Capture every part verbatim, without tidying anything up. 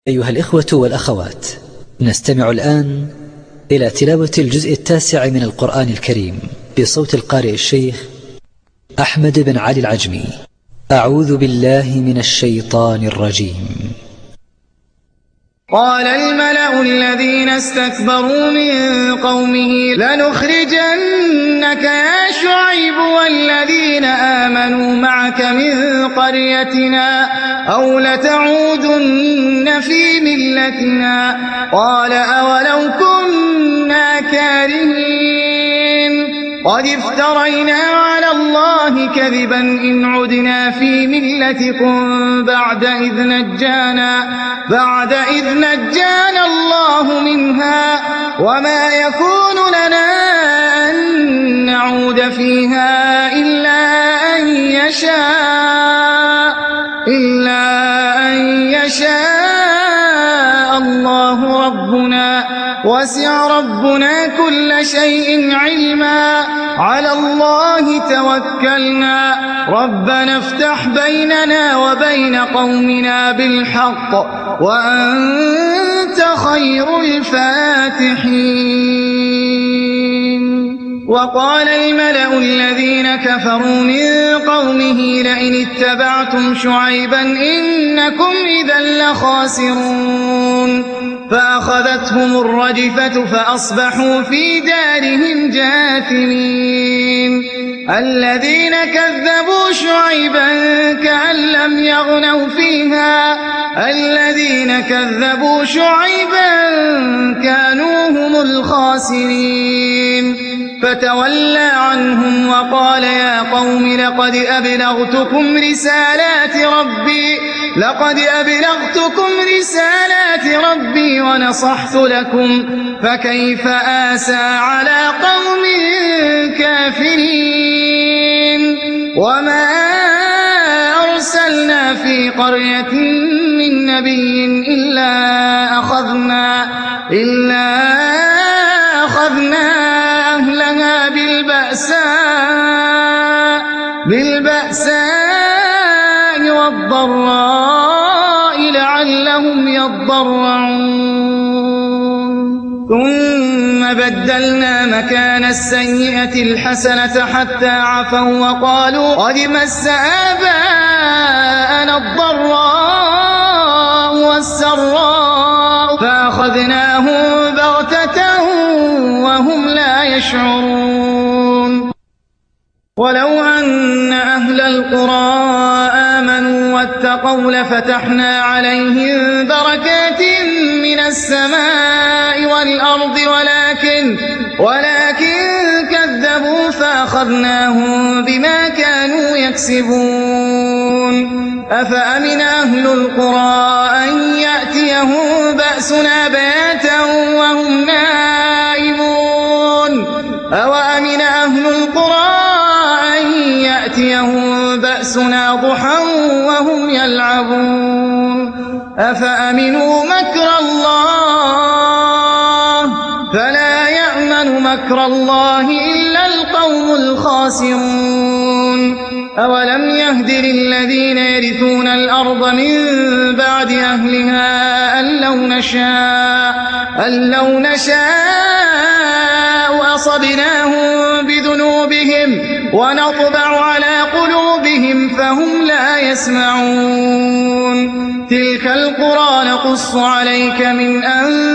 أيها الإخوة والأخوات، نستمع الآن إلى تلاوة الجزء التاسع من القرآن الكريم بصوت القارئ الشيخ أحمد بن علي العجمي. أعوذ بالله من الشيطان الرجيم. قال الملأ الذين استكبروا من قومه لنخرجنك يا شعيب والذين آمنوا معك من قريتنا أو لتعودن في ملتنا. قال أولو كنا كارهين قد افترينا على الله كذبا إن عدنا في ملتكم بعد إذ نجانا بعد إذ نجانا الله منها وما يكون لنا أن نعود فيها إلا أن يشاء إلا أن يشاء الله ربنا وسع ربنا كل شيء علما على الله توكلنا ربنا افتح بيننا وبين قومنا بالحق وأنت خير الفاتحين. وقال الملأ الذين كفروا من قومه لئن اتبعتم شعيبا إنكم إذا لخاسرون. فأخذتهم الرجفة فأصبحوا في دارهم جاثمين. الذين كذبوا شعيبا كأن لم يغنوا فيها الذين كذبوا شعيبا كانوا هم الخاسرين. فتولى عنهم وقال يا قوم لقد أبلغتكم رسالات ربي لقد أبلغتكم رسالات ربي ونصحت لكم فكيف آسى على قوم كافرين. وما أرسلنا في قرية من نبي إلا أخذنا إلا أخذنا أهلها بالبأساء بالبأساء والضراء لعلهم يضرعون. ثم بدلنا مكان السيئة الحسنة حتى عفوا وقالوا قد مس آباءنا الضراء والسراء فأخذناهم بغتة وهم لا يشعرون. ولو أن أهل القرى آمنوا واتقوا لفتحنا عليهم بركات من السماء والأرض ولكن ولكن كذبوا فأخذناهم بما كانوا يكسبون. أفأمن أهل القرى أن يأتيهم بأسنا بياتا وهم نائمون أوأمن أهل القرى أن يأتيهم بأسنا ضحى وهم يلعبون. أفأمنوا مكر الله فلا يأمن مكر الله إلا القوم الخاسرون. أولم يهد للذين يرثون الأرض من بعد أهلها أن لو نشاء أن لو نشاء أصبناهم بذنوبهم ونطبع على قلوبهم فهم لا يسمعون. تلك القرى نقص عليك من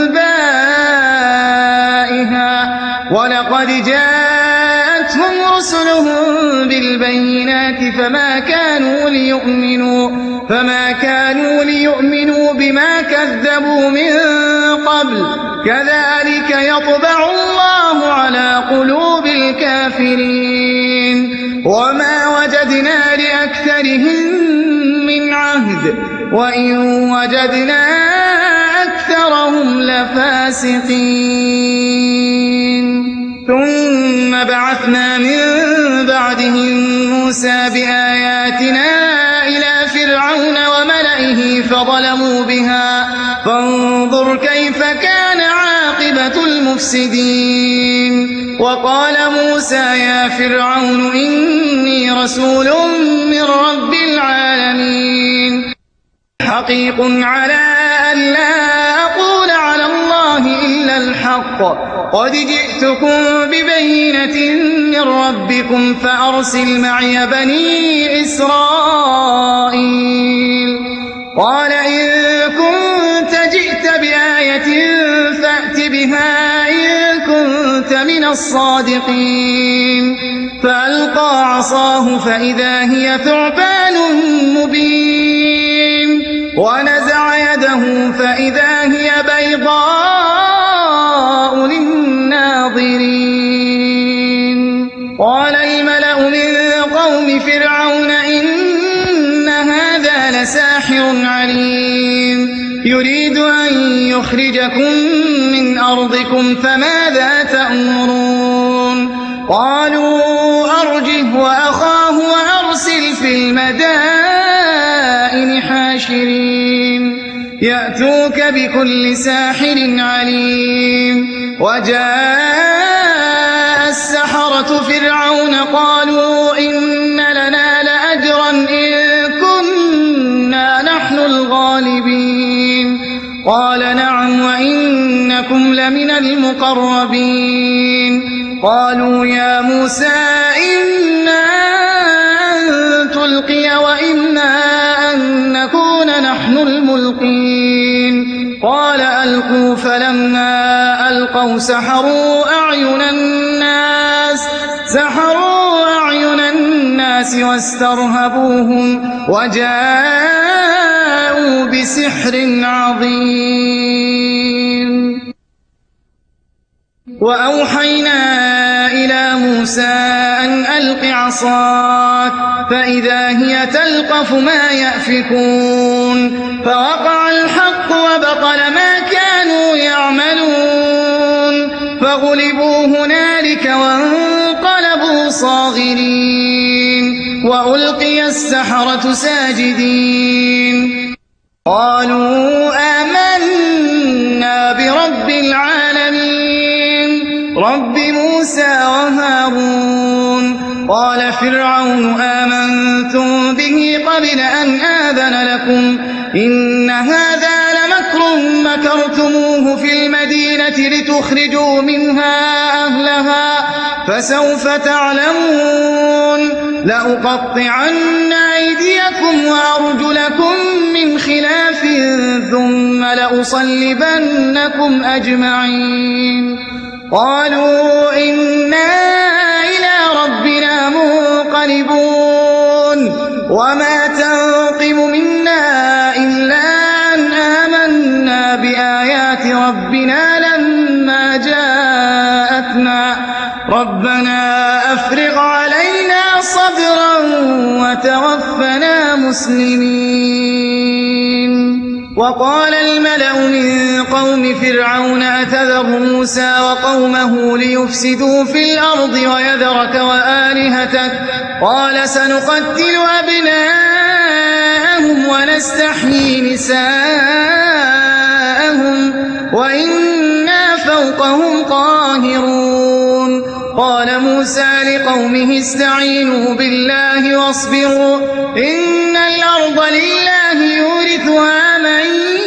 أنبائها ولقد جاءتهم رسلهم بالبينات فما كانوا ليؤمنوا فما كانوا ليؤمنوا بما كذبوا من قبل كذلك يطبع الله على قلوب الكافرين. وما وجدنا لأكثرهم من عهد وإن وجدنا أكثرهم لفاسقين. ثم بعثنا من بعدهم موسى بآياتنا إلى فرعون وملئه فظلموا بها فانظر كيف كان عاقبة المفسدين. وقال موسى يا فرعون إني رسول من رب العالمين حقيق على أن لا بالحق قد جئتكم ببينة من ربكم فأرسل معي بني إسرائيل قال إن كنت جئت بآية فأت بها إن كنت من الصادقين فألقى عصاه فإذا هي ثعبان مبين ونزع يده فإذا هي بيضاء للناظرين قال الملأ من قوم فرعون إن هذا لساحر عليم يريد أن يخرجكم من أرضكم فماذا تأمرون قالوا أرجه وأخاه وأرسل في المدائن حاشرين يأتوك بكل ساحر عليم وجاء السحرة فرعون قالوا إن لنا لأجرا إن كنا نحن الغالبين قال نعم وإنكم لمن المقربين قالوا يا موسى إنا أن تلقي وإنا أن نكون نحن الملقين قال ألقوا فلما ألقوا سحروا أعين الناس سحروا أعين الناس واسترهبوهم وجاءوا بسحر عظيم وأوحينا إلى موسى أن ألق عصاك فإذا هي تلقف ما يأفكون فوقع الحق وبطل ما كانوا يعملون فغلبوا هنالك وانقلبوا صاغرين وألقي السحرة ساجدين قالوا آمنا برب العالمين رب موسى وهارون قال فرعون آمنتم به قبل أن آذن لكم إن هذا لمكر مكرتموه في المدينة لتخرجوا منها أهلها فسوف تعلمون لأقطعن أيديكم وأرجلكم من خلاف ثم لأصلبنكم أجمعين قالوا إنا إلى ربنا منقلبون وما تنقم منا إلا أن آمنا بآيات ربنا لما جاءتنا ربنا أفرغ علينا صبرا وتوفنا مسلمين وقال الملأ من قوم فرعون أتذر موسى وقومه ليفسدوا في الأرض ويذرك وآلهتك قال سنقتل أبناءهم ونستحيي نساءهم وإنا فوقهم قاهرون قال موسى لقومه استعينوا بالله واصبروا إن الأرض لله يورثها من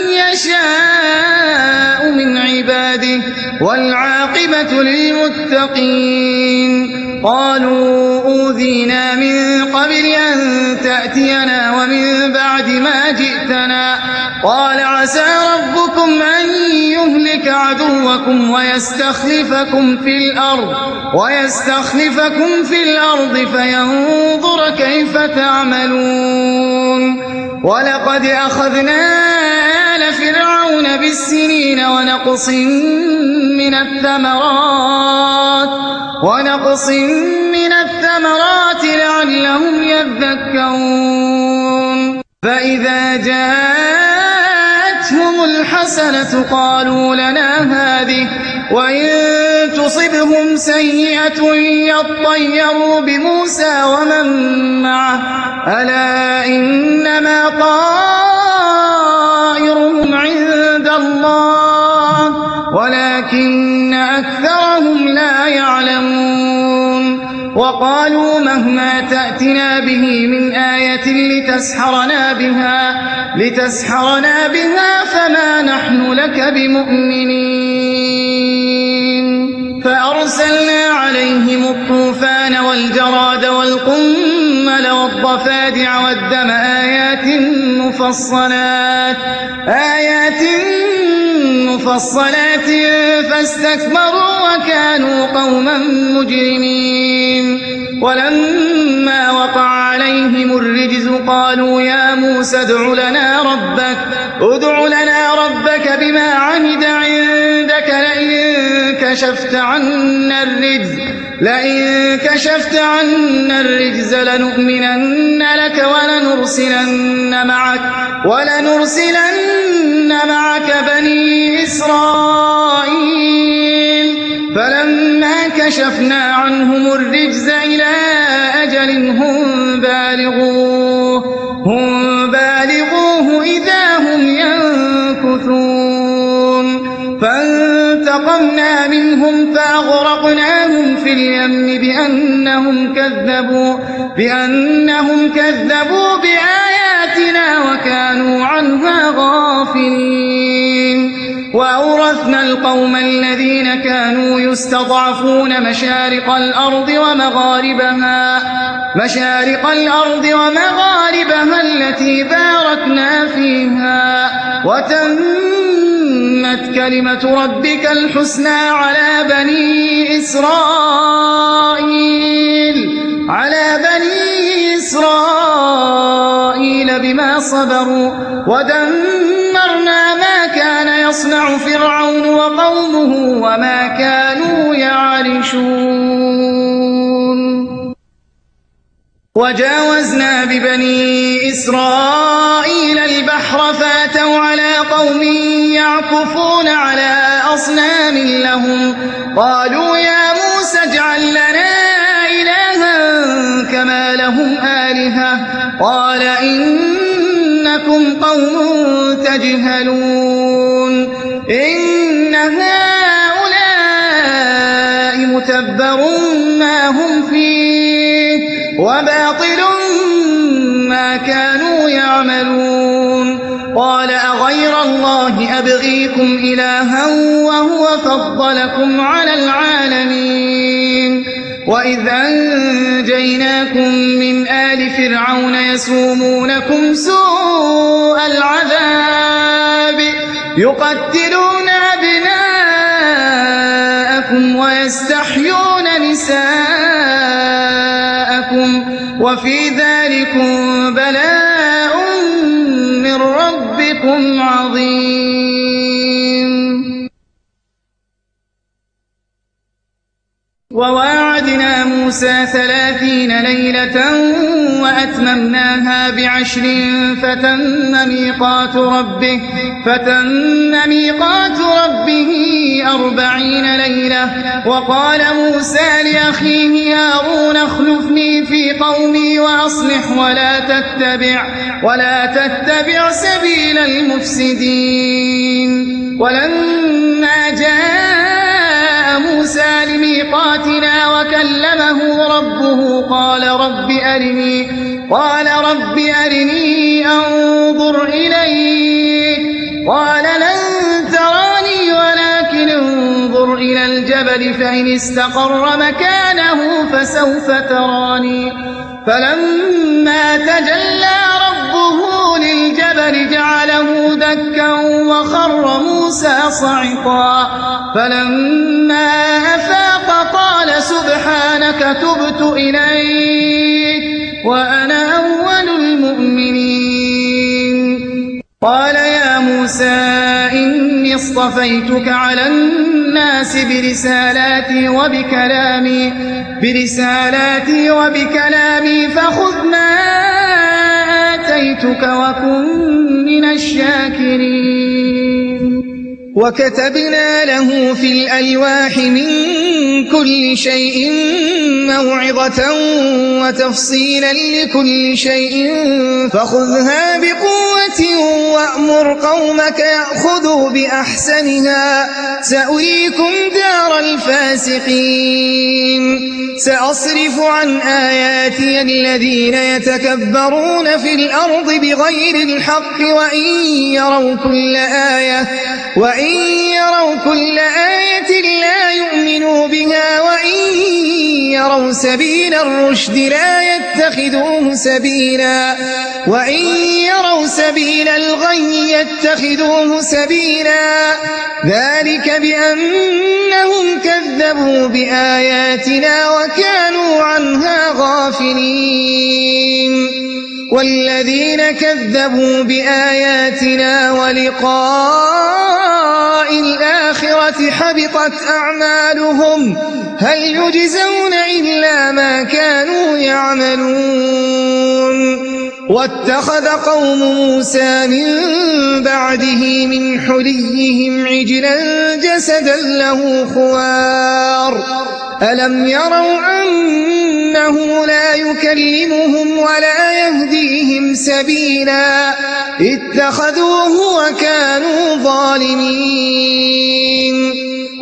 يشاء من عباده والعاقبة للمتقين قالوا أوذينا من قبل أن تأتينا ومن بعد ما جئتنا قال عسى ربكم أن يهلك عدوكم ويستخلفكم في الأرض ويستخلفكم في الأرض فينظر كيف تعملون ولقد أخذنا آل فرعون بالسنين ونقص من الثمرات ونقص من الثمرات لعلهم يذكرون فإذا جاءتهم الحسنة قالوا لنا هذه وإن تصبهم سيئة يطيروا بموسى ومن معه ألا إنما طائرهم عند الله ولكن أكثرهم لا يعلمون وقالوا مهما تأتنا به من آية لتسحرنا بها لتسحرنا بها فما نحن لك بمؤمنين فأرسلنا عليهم الطوفان والجراد والقمل والضفادع والدم آيات مفصلات آيات مفصلات فاستكبروا وكانوا قوما مجرمين. ولما وقع عليهم الرجز قالوا يا موسى ادع لنا ربك ادع لنا ربك بما عهد عندك لئن كشفت عنا الرجز لئن كشفت عنا الرجز لنؤمنن لك ولنرسلن معك ولنرسلن معك بني إسرائيل. فلما كشفنا عنهم الرجز إلى أجل هم بالغوه هم بالغوه إذا هم ينكثون. فانتقمنا منهم فأغرقناهم في اليم بأنهم كذبوا بأنهم كذبوا بآياتنا وكانوا عنها غافلين. وأورثنا القوم الذين كانوا يستضعفون مشارق الأرض ومغاربها مشارق الأرض ومغاربها التي باركنا فيها وتمت كلمة ربك الحسنى على بني إسرائيل على بني إسرائيل بما صبروا ودمرنا ما كان يصنع فرعون وقومه وما كانوا يعرشون. وجاوزنا ببني إسرائيل البحر فاتوا على قوم يعكفون على أصنام لهم قالوا يا موسى اجعل لنا إلها كما لهم آلهة قال إنكم قوم تجهلون. إن هؤلاء متبر ما هم فيه وباطل ما كانوا يعملون. قال أغير الله أبغيكم إلها وهو فضلكم على العالمين. وإذ أنجيناكم من آل فرعون يسومونكم سوء العذاب يقتلون أبناءكم ويستحيون نساءكم وفي ذلكم بلاء من ربكم عظيم. وواعدنا موسى ثلاثين ليلة وأتممناها بعشر فتم ميقات ربه فتم ميقات ربه أربعين ليلة. وقال موسى لأخيه هارون اخلفني في قومي وأصلح ولا تتبع ولا تتبع سبيل المفسدين. ولما جاء موسى لميقاتنا وكلمه ربه قال رب أرني قال رب أرني أنظر إليك قال لن تراني ولكن انظر إلى الجبل فإن استقر مكانه فسوف تراني. فلما تجلى ربه للجبل جعله دكا وخر موسى صعقا. فلما أفاق قال سبحانك تبت إليك وأنا أول المؤمنين. قال يا موسى إني اصطفيتك على الناس برسالاتي وبكلامي برسالاتي وبكلامي فخذ ما آتيتك وكن من الشاكرين. وكتبنا له في الألواح من كل شيء موعظة وتفصيلا لكل شيء فخذها بقوة وأمر قومك يأخذوا بأحسنها سأريكم دار الفاسقين. سأصرف عن آياتي الذين يتكبرون في الأرض بغير الحق وإن يروا كل آية وإن يروا كل آية لا يؤمنوا بها وإن يروا سبيل الرشد لا يتخذوه سبيلا وإن يروا سبيل الغي يتخذوه سبيلا ذلك بأنهم كذبوا بآياتنا وكانوا عنها غافلين والذين كذبوا بآياتنا ولقاء الآخرة حبطت أعمالهم هل يجزون إلا ما كانوا يعملون واتخذ قوم موسى من بعده من حليهم عجلا جسدا له خوار ألم يروا أنه لا يكلمهم ولا يهديهم سبيلا اتخذوه وكانوا ظالمين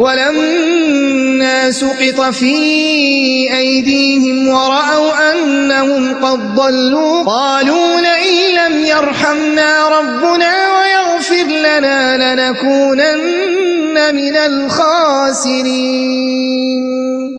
ولما سقط في أيديهم ورأوا أنهم قد ضلوا قالوا لئن لم يرحمنا ربنا ويغفر لنا لنكونن من الخاسرين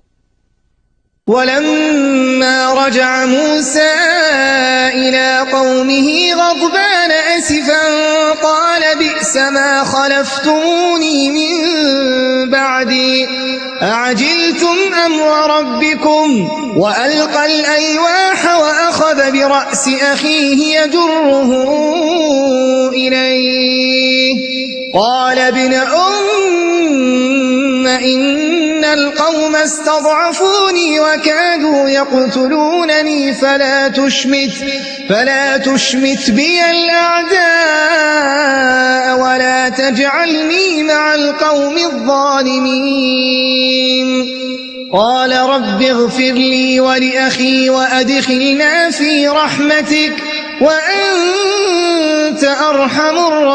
ولما رجع موسى إلى قومه غضبان أسفا قال بئس ما خلفتموني من بعدي أعجلتم أمر ربكم وألقى الألواح وأخذ برأس أخيه يجره إليه قال ابن أم إن القوم استضعفوني وكادوا يقتلونني فلا تشمت فلا تشمت بي الأعداء ولا تجعلني مع القوم الظالمين قال رب اغفر لي ولأخي وأدخلنا في رحمتك وأنت أرحم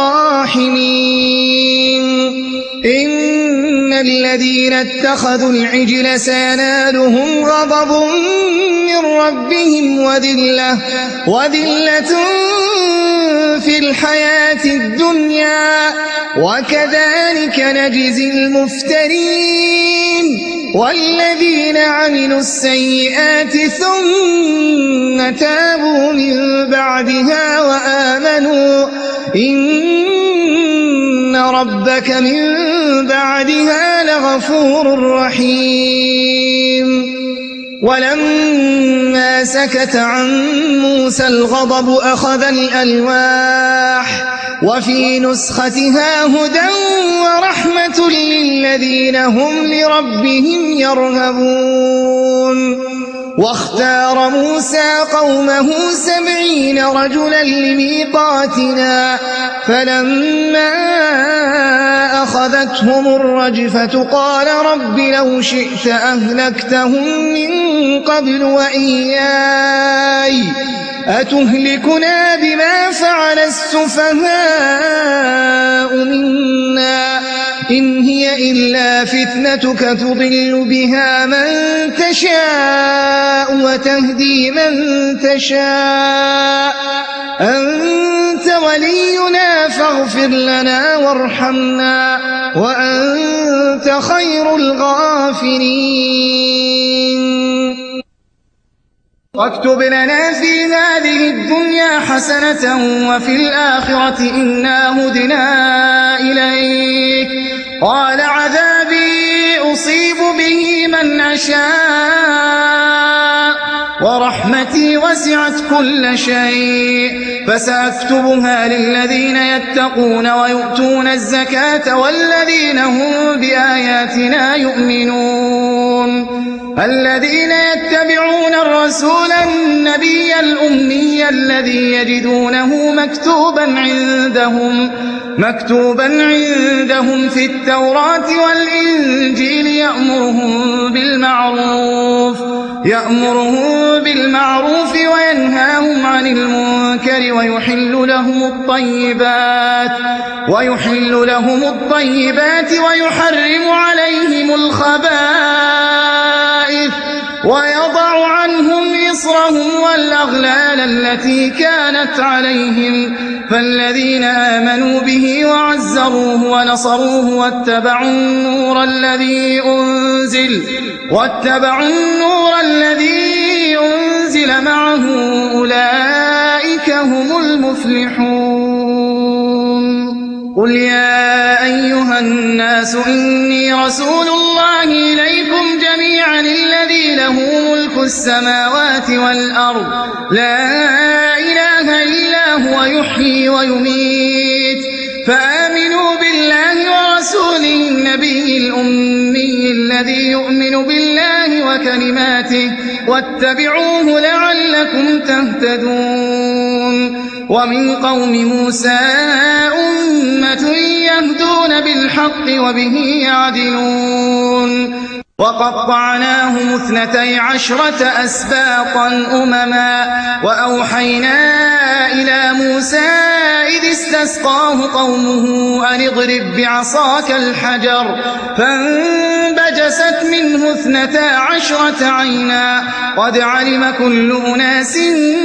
الراحمين إن الذين اتخذوا العجل سينالهم غضب من ربهم وذلة, وذلة في الحياة الدنيا وكذلك نجزي المفترين والذين عملوا السيئات ثم تابوا من بعدها وآمنوا إن ربك من بعدها لغفور رحيم ولما سكت عن موسى الغضب أخذ الألواح وفي نسختها هدى ورحمة للذين هم لربهم يرهبون واختار موسى قومه سبعين رجلا لميقاتنا فلما أخذتهم الرجفة قال رب لو شئت أهلكتهم من قبل وإياي أتهلكنا بما فعل السفهاء منا إن هي إلا فتنتك تضل بها من تشاء وتهدي من تشاء أنت ولينا فاغفر لنا وارحمنا وأنت خير الغافرين واكتب لنا في هذه الدنيا حسنة وفي الآخرة إنا هدنا إليك قال عذابي أصيب به من أشاء ورحمتي وسعت كل شيء فسأكتبها للذين يتقون ويؤتون الزكاة والذين هم بآياتنا يؤمنون الذين يتبعون الرسول النبي الأمي الذي يجدونه مكتوبا عندهم مكتوبا عندهم في التوراة والإنجيل يأمرهم بالمعروف يأمرهم بالمعروف وينهاهم عن المنكر ويحل لهم الطيبات ويحل لهم الطيبات ويحرم عليهم الخبائث ويضع عنهم إصرهم والأغلال التي كانت عليهم فالذين آمنوا به وعزروه ونصروه واتبعوا النور الذي أنزل واتبعوا النور الذي أنزل معه أولئك هم المفلحون. قل يا أيها الناس إني رسول الله إليكم جميعا الذي له ملك السماوات والأرض لا إله إلا هو يحيي ويميت فآمنوا بالله ورسوله النبي الأمي الذي يؤمن بالله وكلماته واتبعوه لعلكم تهتدون. ومن قوم موسى أمة يهدون بالحق وبه يعدلون. وقطعناهم اثنتي عشرة أسباطا أمما وأوحينا إلى موسى إذ استسقاه قومه أن اضرب بعصاك الحجر فانبجست منه اثنتا عشرة عينا قد علم كل أناس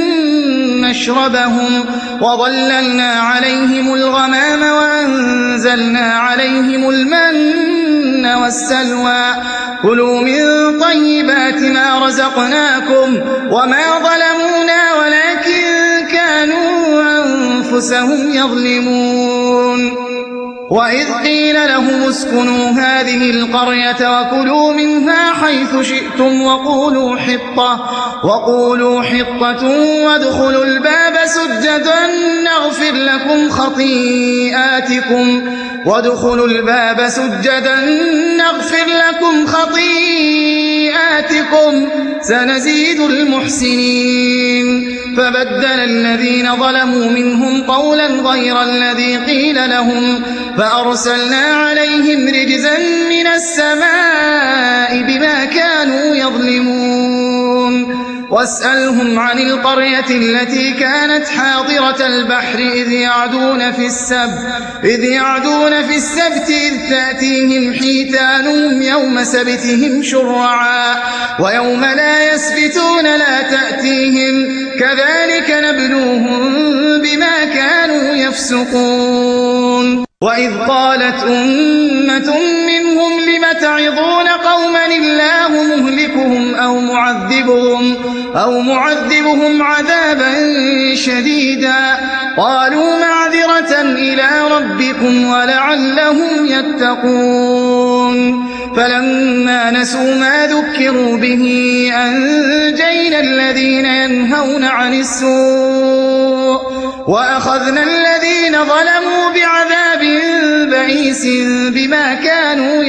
مشربهم وظللنا عليهم الغمام وأنزلنا عليهم المن والسلوى كلوا من طيبات ما رزقناكم وما ظلمونا ولكن كانوا أنفسهم يظلمون. وإذ قيل لهم اسكنوا هذه القرية وكلوا منها حيث شئتم وقولوا حطة وقولوا حطة وادخلوا الباب سجدا نغفر لكم خطيئاتكم وادخلوا الباب سجدا نغفر لكم خطيئاتكم سنزيد المحسنين. فبدل الذين ظلموا منهم قولا غير الذي قيل لهم فأرسلنا عليهم رجزا من السماء بما كانوا يظلمون. واسألهم عن القرية التي كانت حاضرة البحر إذ يعدون في السبت إذ يعدون في السبت إذ تأتيهم حيتانهم يوم سبتهم شرعا ويوم لا يسبتون لا تأتيهم كذلك نبلوهم بما كانوا يفسقون. وإذ قالت أمة منهم لم تعظون قوما الله مهلكهم أو معذبهم أو معذبهم عذابا شديدا قالوا معذرة إلى ربكم ولعلهم يتقون. فلما نسوا ما ذكروا به أنجينا الذين ينهون عن السوء وأخذنا الذين ظلموا بعذاب بئيس بما كانوا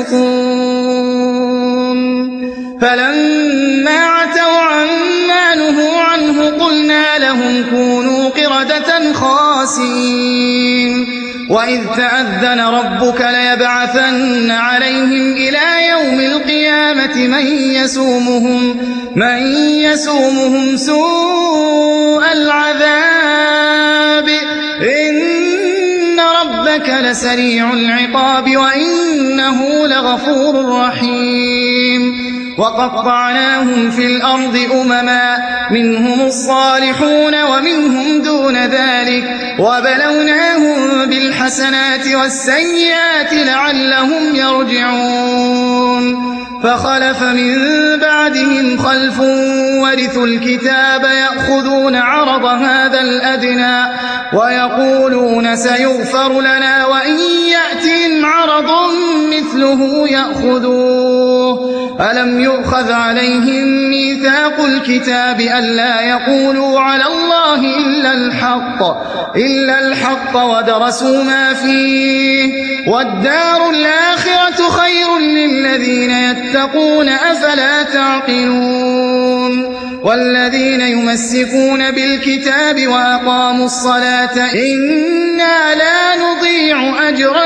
يفسقون. فلما عتوا عما نهوا عنه قلنا لهم كونوا قردة خاسئين. وإذ تأذن ربك ليبعثن عليهم إلى يوم القيامة من يسومهم من يسومهم سوء العذاب إن ربك لسريع العقاب وإنه لغفور رحيم. وقطعناهم في الأرض أمما منهم الصالحون ومنهم دون ذلك وبلوناهم بالحسنات والسيئات لعلهم يرجعون. فخلف من بعدهم خلف ورثوا الكتاب يأخذون عرض هذا الأدنى ويقولون سيغفر لنا وإن يأتهم عرض مثله يأخذوه. ألم يؤخذ عليهم ميثاق الكتاب ألا يقولوا على الله إلا الحق إلا الحق ودرسوا ما فيه والدار الآخرة خير للذين يتقون أفلا تعقلون. والذين يمسكون بالكتاب وأقاموا الصلاة إنا لا نضيع أجر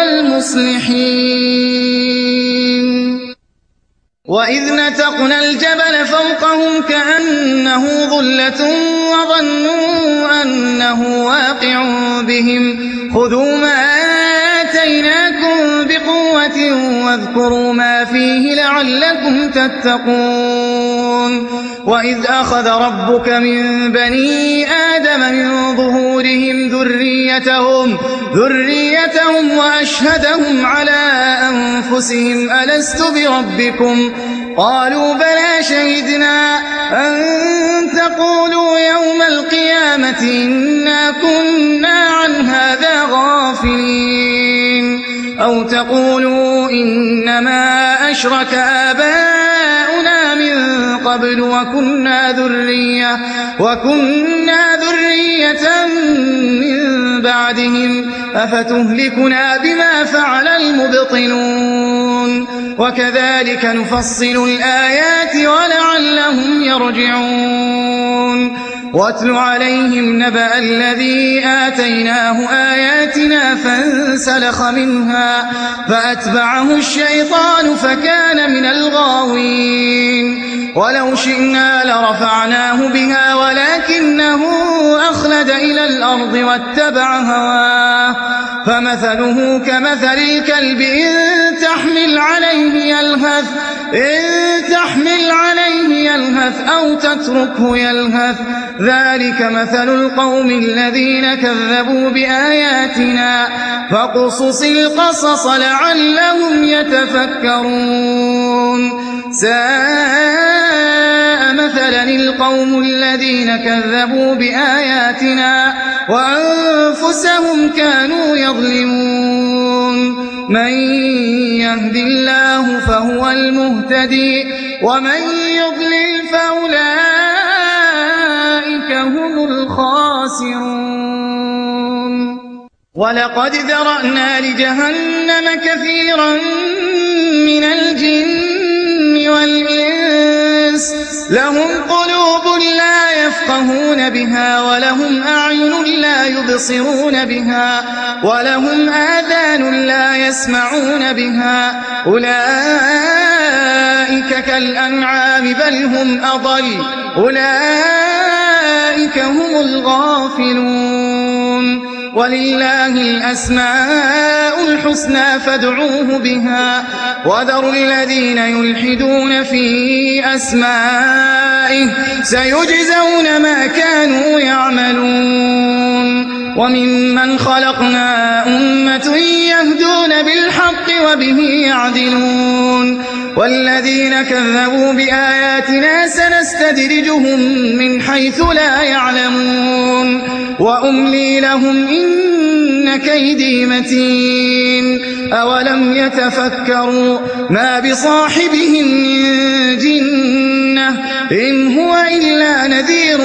المصلحين. وإذ نتقنا الجبل فوقهم كأنه ظلة وظنوا أنه واقع بهم خذوا ما آتيناكم بقوة واذكروا ما فيه لعلكم تتقون. وإذ أخذ ربك من بني آدم من ظهورهم ذريتهم, ذريتهم وأشهدهم على أنفسهم ألست بربكم قالوا بلى شهدنا أن تقولوا يوم القيامة إنا كنا عن هذا غافلين أو تقولوا إنما أشرك آباؤنا من قبل وكنا ذرية, وكنا ذرية من بعدهم أفتهلكنا بما فعل المبطلون وكذلك نفصل الآيات ولعلهم يرجعون. واتل عليهم نبأ الذي آتيناه آياتنا فانسلخ منها فأتبعه الشيطان فكان من الغاوين. ولو شئنا لرفعناه بها ولكنه أخلد إلى الأرض واتبع هواه فمثله كمثل الكلب إن تحمل عليه يلهث, إن تحمل عليه يلهث أو تتركه يلهث ذلك مثل القوم الذين كذبوا بآياتنا فاقصص القصص لعلهم يتفكرون. ساء مثلا القوم الذين كذبوا بآياتنا وأنفسهم كانوا يظلمون. من يهد الله فهو المهتدي ومن يضلل فأولئك هم الخاسرون. ولقد ذرأنا لجهنم كثيرا من الجن والإنس لهم قلوب لا يفقهون بها ولهم أعين لا يبصرون بها ولهم آذان لا يسمعون بها أولئك كالأنعام بل هم أضل أولئك هم الغافلون. ولله الأسماء الحسنى فادعوه بها وذروا الذين يلحدون في أسمائه سيجزون ما كانوا يعملون. وممن خلقنا أمة يهدون بالحق وبه يعدلون. والذين كذبوا بآياتنا سنستدرجهم من حيث لا يعلمون وأملي لهم إن كيدي متين. أولم يتفكروا ما بصاحبهم من جنة إن هو إلا نذير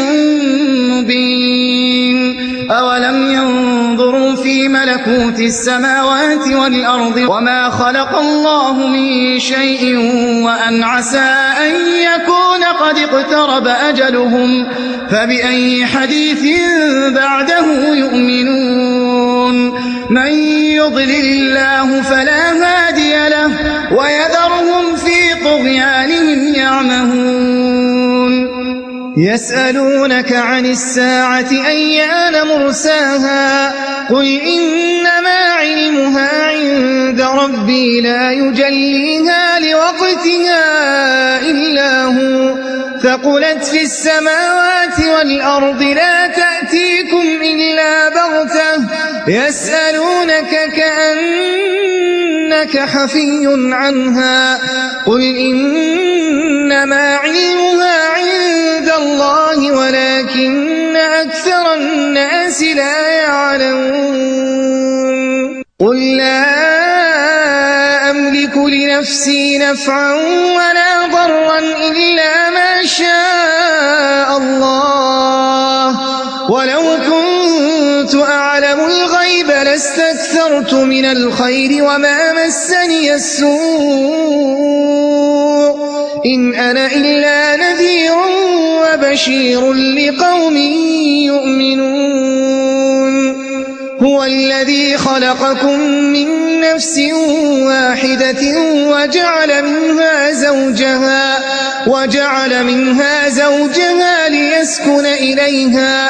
مبين. أولم ينظروا في ملكوت السماوات والأرض وما خلق الله من شيء وأن عسى أن يكون قد اقترب أجلهم فبأي حديث بعده يؤمنون. من يضلل الله فلا هادي له ويذرهم في طغيانهم يعمهون. يسألونك عن الساعة أيان مرساها قل إنما علمها عند ربي لا يجليها لوقتها إلا هو ثقلت في السماوات والأرض لا تأتيكم إلا بغتة يسألونك كأنك حفي عنها قل إنما علمها عند الله ولكن أكثر الناس لا يعلمون. قل لا أملك لنفسي نفعا ولا ضرا إلا ما شاء الله ولو كنت أعلم الغيب لاستكثرت من الخير وما مسني السوء إن أنا إلا نذير وبشير لقوم يؤمنون. هو الذي خلقكم من نفس واحدة وجعل منها زوجها وجعل منها زوجها ليسكن إليها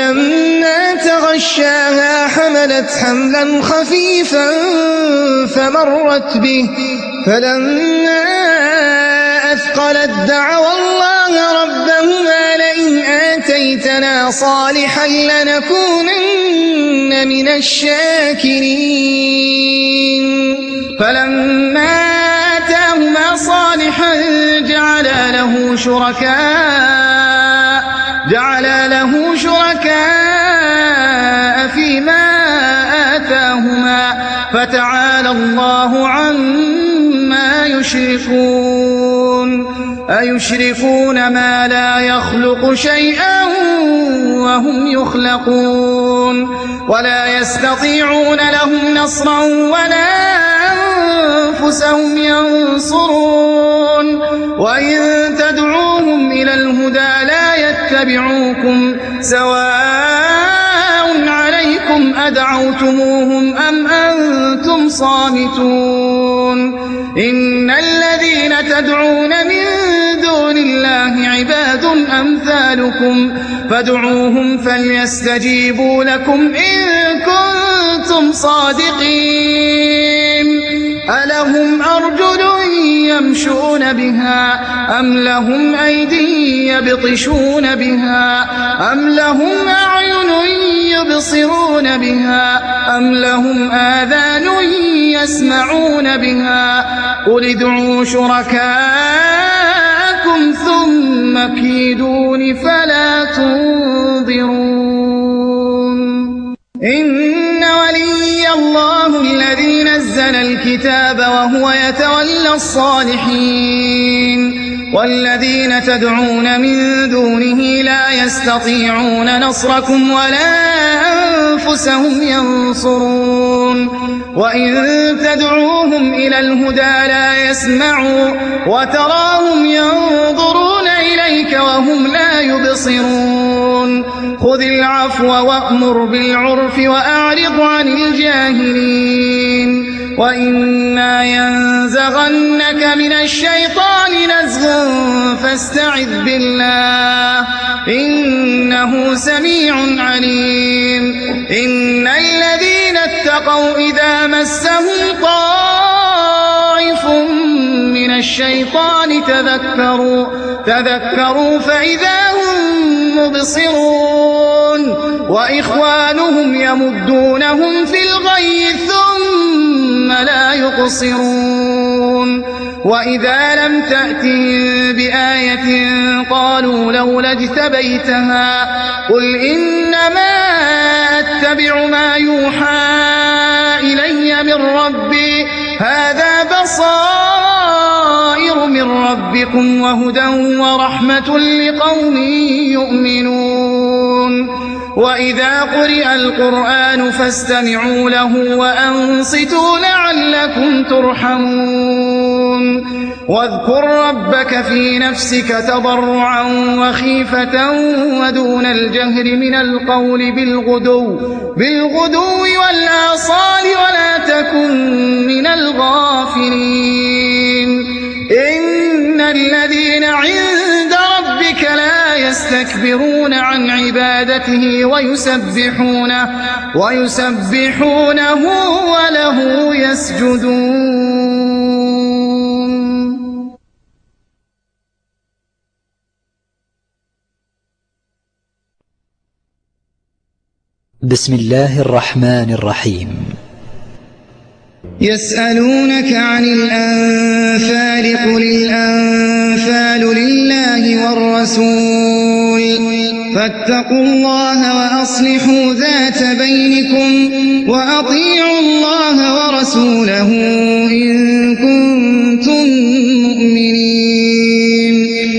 فلما تغشاها حملت حملا خفيفا فمرت به فلما أثقلت دعوا الله ربهما لئن آتيتنا صالحا لنكونن من الشاكرين فلما آتاهما صالحا جعل له شركاء جعل له شركاء فيما آتاهما فتعالى الله عما يشركون أيشركون ما لا يخلق شيئا وهم يخلقون ولا يستطيعون لهم نصرا ولا أنفسهم ينصرون وإن تدعوهم إلى الهدى لا يتبعوكم سواء عليكم أدعوتموهم أم أنتم صامتون إن الذين تدعون من دون الله عباد أمثالكم فادعوهم فليستجيبوا لكم إن كنتم صادقين ألهم أرجل يمشون بها أم لهم أيدي يبطشون بها أم لهم أعين يبصرون بها أم لهم آذان يسمعون بها قل ادعوا شركاءكم ثم كيدون فلا تنظرون إن ولي الله الذي نزل الكتاب وهو يتولى الصالحين والذين تدعون من دونه لا يستطيعون نصركم ولا أنفسهم ينصرون وإن تدعوهم إلى الهدى لا يسمعوا وتراهم ينظرون إليك وهم لا يبصرون خذ العفو وأمر بالعرف وأعرض عن الجاهلين وإما ينزغنك من الشيطان نزغ فاستعذ بالله إنه سميع عليم إن الذين اتقوا إذا مسهم طائف من الشيطان تذكروا تذكروا فإذا هم مبصرون وإخوانهم يمدونهم في الغي ثم لا يقصرون وإذا لم تأتهم بآية قالوا لولا اجتبيتها قل إنما أتبع ما يوحى إلي من ربي هذا بصائر من ربكم وهدى ورحمة لقوم يؤمنون وإذا قرئ القرآن فاستمعوا له وأنصتوا لعلكم ترحمون واذكر ربك في نفسك تضرعا وخيفة ودون الجهر من القول بالغدو بالغدو والآصال ولا تكن من الغافلين إن الذين عند ربك لا يستكبرون عن عبادته ويسبحونه ويسبحونه وله يسجدون. بسم الله الرحمن الرحيم. يسألونك عن الأنفال قل الأنفال لله والرسول فاتقوا الله وأصلحوا ذات بينكم وأطيعوا الله ورسوله إن كنتم مؤمنين.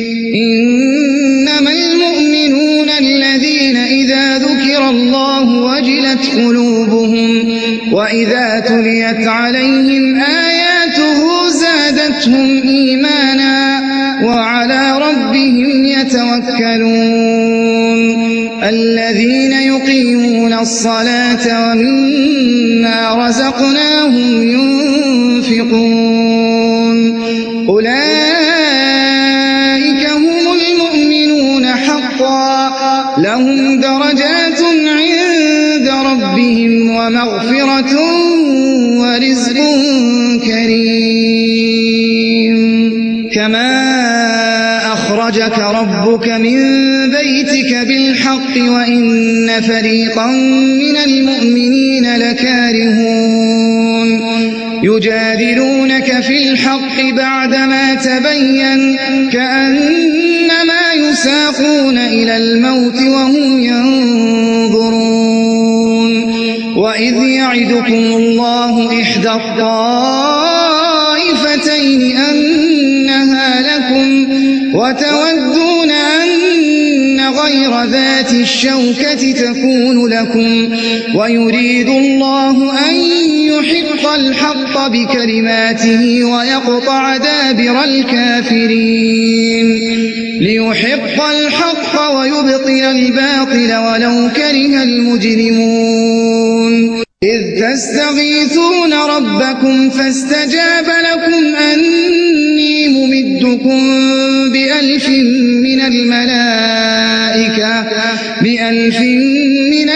إنما المؤمنون الذين إذا ذكر الله وجلت قلوبهم وإذا تليت عليهم آياته زادتهم إيمانا وعلى ربهم يتوكلون. الذين يقيمون الصلاة ومما رزقناهم ينفقون أولئك هم المؤمنون حقا لهم درجات عند ربهم ومغفرة ورزق كريم كما أخرجك ربك من بيتك بالحق وإن فريقا من المؤمنين لكارهون يجادلونك في الحق بعدما تبين كأنما يساقون إلى الموت وهم ينظرون وإذ يعدكم الله إحدى الطائفتين أنها لكم وتودون أن غير ذات الشوكة تكون لكم ويريد الله أن يحق الحق بكلماته ويقطع دابر الكافرين ليحق الحق ويبطل الباطل ولو كره المجرمون إذ تستغيثون ربكم فاستجاب لكم أني ممدكم بألف من الملائكة بألف من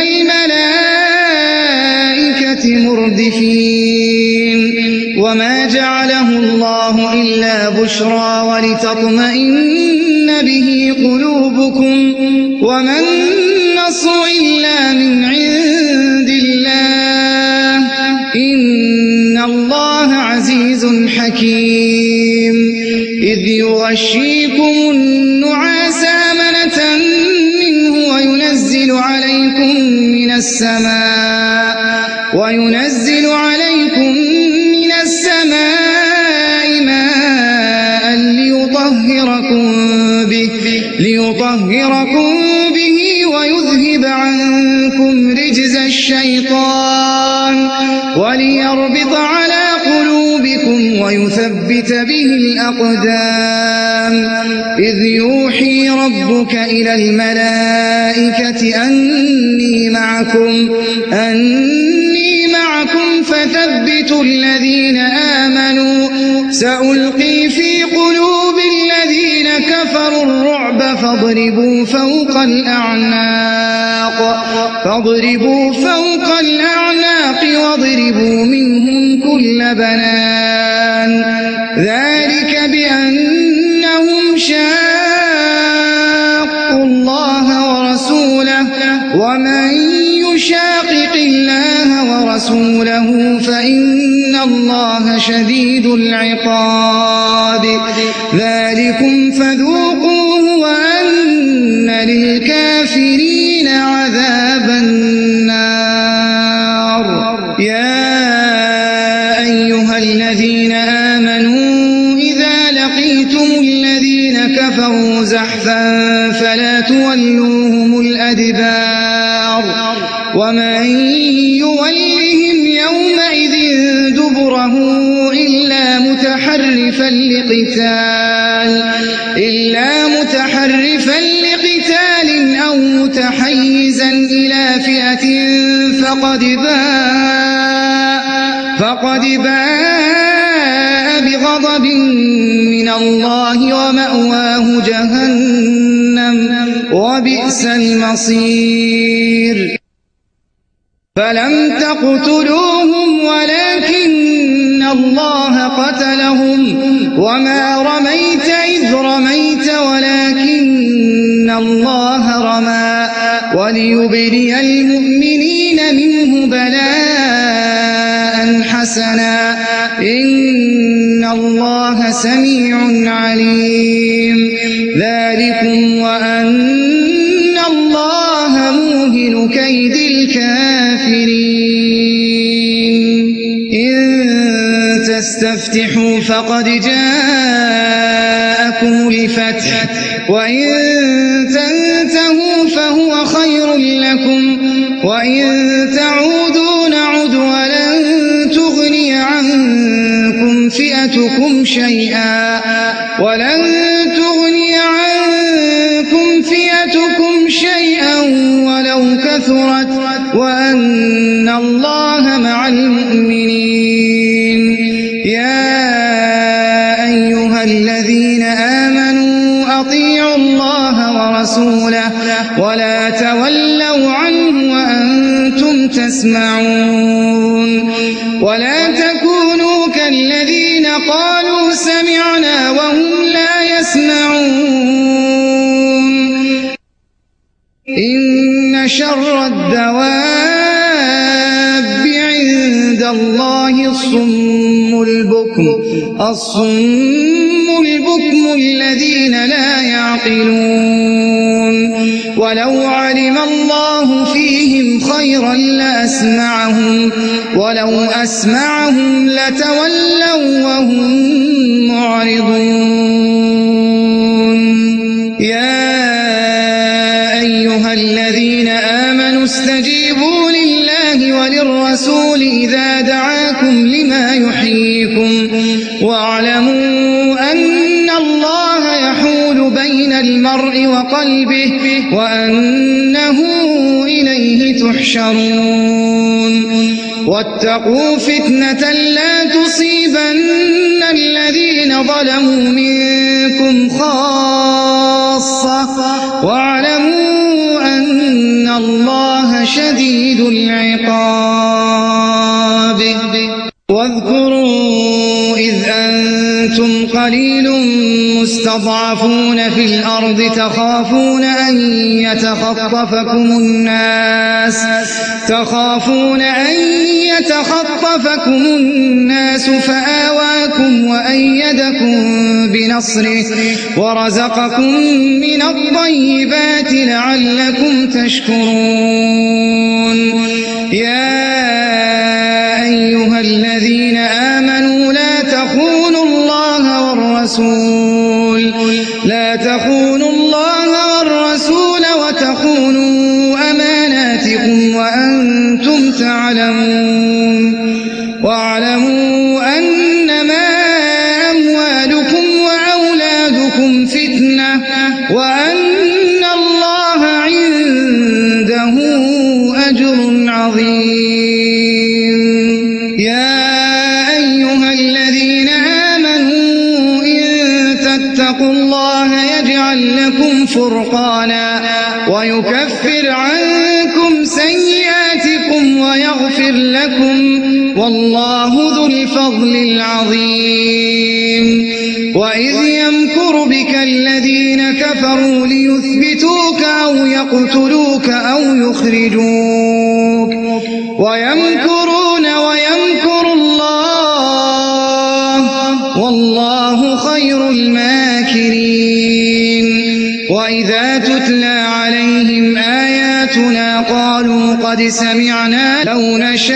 الملائكة مردفين وما جعله الله إلا بشرى ولتطمئن به قلوبكم وما النصر إلا من عند الله إن الله عزيز حكيم إذ يغشيكم النعاس أمنة منه وينزل عليكم من السماء وينزل عليكم من السماء ماء ليطهركم به ليطهركم به ويذهب عنكم رجز الشيطان وليربط على قلوبكم ويثبت به الأقدام إذ يوحي ربك إلى الملائكة أني معكم أني معكم فثبتوا الذين آمنوا سألقي في قلوب الذين كفروا الرعب فاضربوا فوق الأعناق فاضربوا فوق الأعناق واضربوا منهم كل بنان ذلك بأنهم شاقوا الله ورسوله ومن يشاقق الله ورسوله فإن الله شديد العقاب ذلكم فذوقوه وأن للكافرين عذاب النار يا أيها الذين آمنوا إذا لقيتم الذين كفروا زحفا فلا تولوهم الأدبار ومن يولهم يومئذ دبره إلا متحرفا لقتال إلا متحرفا لقتال أو متحيزا إلى فئة فقد باء فقد باء بغضب من الله ومأواه جهنم وبئس المصير فلم تقتلوهم ولكن الله قتلهم وما رميت إذ رميت ولكن الله رمى وليبلي المؤمنين منه بلاء حسنا إن الله سميع عليم ذلكم وأن الله موهن كيد الكافرين إن تستفتحوا فقد جاءكم الفتح وإن تنتهوا فهو خير لكم وإن تعودوا نعد ولن تغني عنكم فئتكم شيئا ولن تغني عنكم فئتكم شيئا ولو كثرت وأن الله مع المؤمنين يا أيها الذين آمنوا أطيعوا الله ورسوله ولا تولوا عنه وأنتم تسمعون ولا تكونوا كالذين الذين قالوا سمعنا وهم لا يسمعون إن شر الدواب عند الله الصم البكم الصم البكم الذين لا يعقلون ولو علم الله فيهم خيرا لأسمعهم ولو أسمعهم لتولوا وهم معرضون يا أيها الذين آمنوا استجيبوا لله وللرسول إذا دعاكم لما يحييكم واعلموا أن الله يحول بين المرء وقلبه وأنه إليه تحشرون واتقوا فتنة لا تصيبن الذين ظلموا منكم خاصة واعلموا أن الله شديد العقاب واذكروا إذ أنتم قليل مستضعفون في الأرض تخافون أن يتخطفكم الناس تخافون أن يتخطفكم الناس فآواكم وأيدكم بنصره ورزقكم من الطيبات لعلكم تشكرون يا أيها الذين آمنوا لا تخونوا الله والرسول لا تخونوا الله والرسول وتخونوا أماناتكم وأنتم تعلمون واعلموا أنما أموالكم وأولادكم فتنة وأن الله عنده أجر عظيم يا أيها الذين آمنوا إن تتقوا الله يجعل لكم فرقانا ويكفر عنكم سيئاتكم ويغفر لكم والله ذو الفضل العظيم وإذ يمكر بك الذين كفروا ليثبتوك أو يقتلوك أو يخرجوك ويمكرون ويمكر الله والله خير الماكرين وإذا تتلى عليهم آياتنا قالوا قد سمعنا لو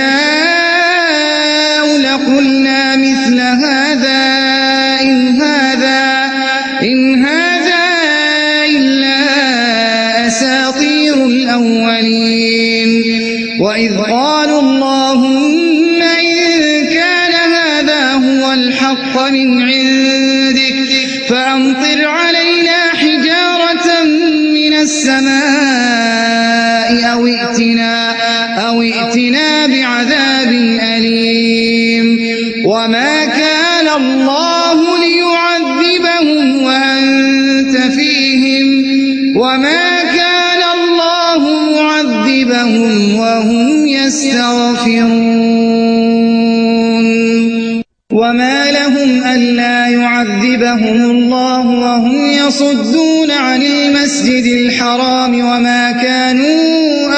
نشاء لقلنا مثل هذا إن هذا إن هذا إلا أساطير الأولين وإذ قالوا اللهم إن كان هذا هو الحق من عندك فأمطر علينا حجارة من السماء أو ائتنا أو ائتنا بعذاب أليم وما كان الله ليعذبهم وأنت فيهم وما كان الله معذبهم وهم يستغفرون وما لهم ألا يعذبهم الله وهم يصدون عن المسجد الحرام وما كانوا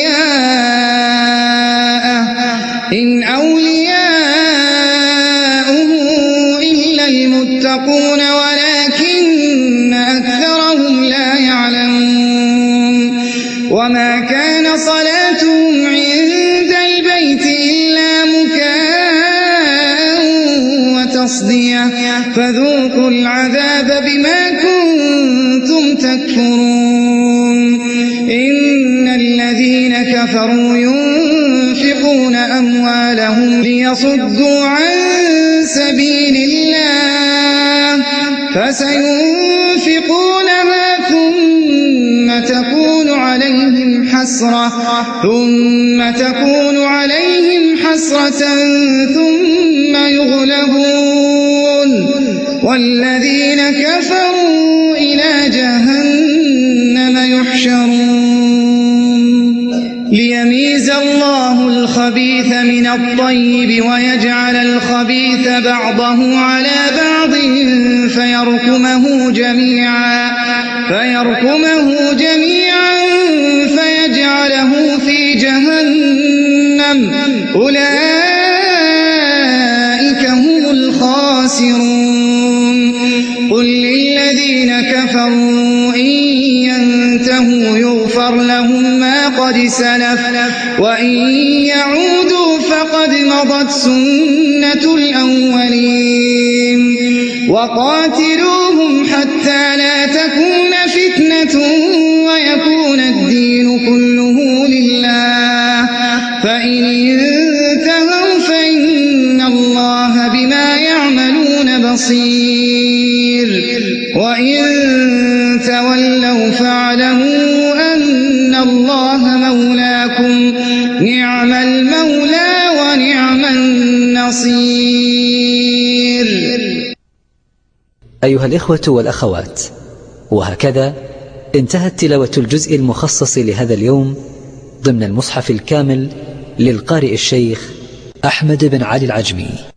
أولياءه إن أولياؤه إلا المتقون ولكن أكثرهم لا يعلمون وما كان صلاتهم عند البيت إلا مكاء وتصدية فذوقوا العذاب بما كنتم تكفرون إن الذين كفروا ينفقون أموالهم ليصدوا عن سبيل الله فسينفقونها ثم تكون عليهم حسرة ثم تكون عليهم حسرة ثم يغلبون والذين كفروا إلى جهنم يحشرون ليميز الله الخبيث من الطيب ويجعل الخبيث بعضه على بعض فيركمه جميعا فيركمه جميعا فيجعله في جهنم أولئك هم الخاسرون قل للذين كفروا إن ينتهوا يغفر لهم ما قد سلف وإن يعودوا فقد مضت سنة الأولين وقاتلوهم حتى لا تكون فتنة ويكون الدين كله لله فإن انتهوا فإن الله بما يعملون بصير وإن تولوا فاعلموا أن الله مولاكم نعم المولى ونعم النصير. أيها الإخوة والأخوات، وهكذا انتهت تلاوة الجزء المخصص لهذا اليوم ضمن المصحف الكامل للقارئ الشيخ أحمد بن علي العجمي.